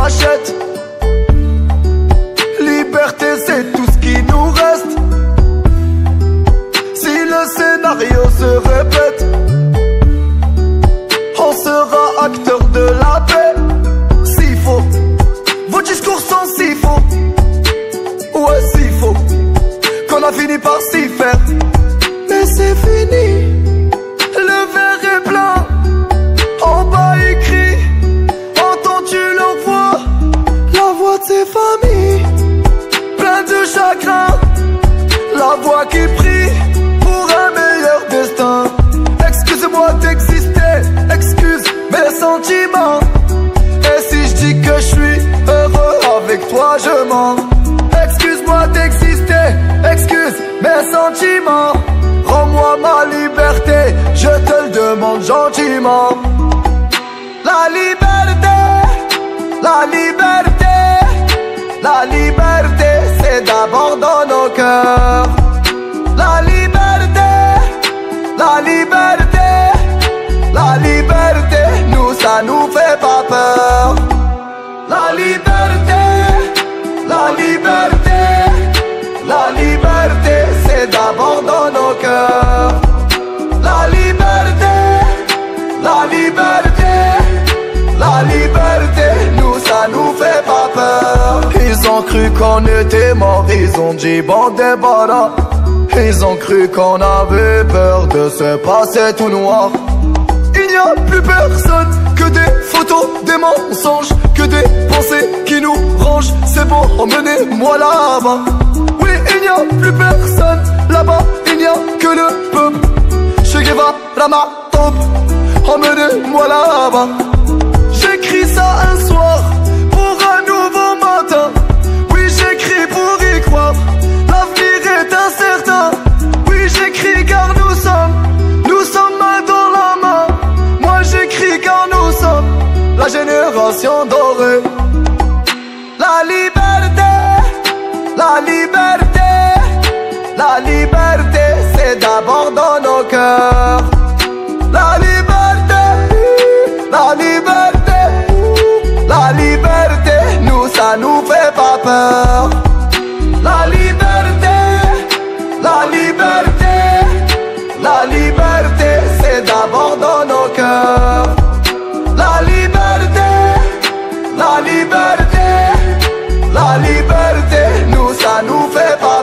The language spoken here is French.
achète. Liberté, c'est tout ce qui nous reste. Si le scénario se répète, on sera acteur de la paix. S'il faut, vos discours sont si faux. Ouais, si faux, qu'on a fini par s'y faire. Mais c'est fini, le verre est plein. En bas écrit, entends-tu leur voix? La voix de ses familles, plein de chagrin. La voix qui prie pour un meilleur destin. Excuse-moi d'exister, excuse mes sentiments. Et si je dis que je suis heureux avec toi, je mens. Excuse-moi d'exister, excuse mes sentiments. Rends-moi ma liberté, je te le demande gentiment. La liberté, la liberté, la liberté, c'est d'abord dans nos cœurs. La liberté, la liberté, la liberté, nous ça nous fait pas peur. La liberté, la liberté, la liberté, c'est d'abord dans nos cœurs. La liberté, la liberté, la liberté, nous ça nous fait pas peur. Ils ont cru qu'on était morts, ils ont dit bon débarras. Ils ont cru qu'on avait peur de se passer tout noir. Il n'y a plus personne, que des photos, des mensonges, que des pensées qui nous rangent. C'est bon, emmenez-moi là-bas. Oui, il n'y a plus personne, là-bas, il n'y a que le peuple. Che Guevara ma top, emmenez-moi là-bas. J'écris ça un soir, pour un nouveau matin. Oui, j'écris pour y croire, l'avenir est incertain. Oui, j'écris car nous sommes main dans la main. Moi j'écris car nous sommes la génération dorée. La liberté, la liberté, la liberté, c'est d'abord dans nos cœurs. La liberté, la liberté, la liberté, nous ça nous fait pas peur. La liberté, la liberté, la liberté, c'est d'abord dans nos cœurs. La liberté, la liberté, la liberté, nous ça nous fait pas